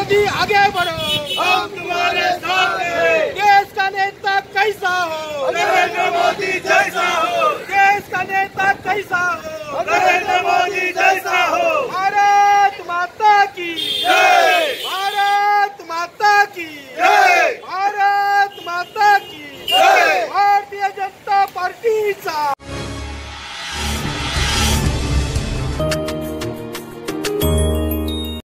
मोदी आगे बढ़ो, हम तुम्हारे साथ हैं। देश का नेता कैसा हो, नरेंद्र मोदी जैसा हो, देश का नेता कैसा हो, नरेंद्र मोदी जैसा हो। भारत माता की जय, भारत माता की जय, भारत माता की जय। भारतीय जनता पार्टीचा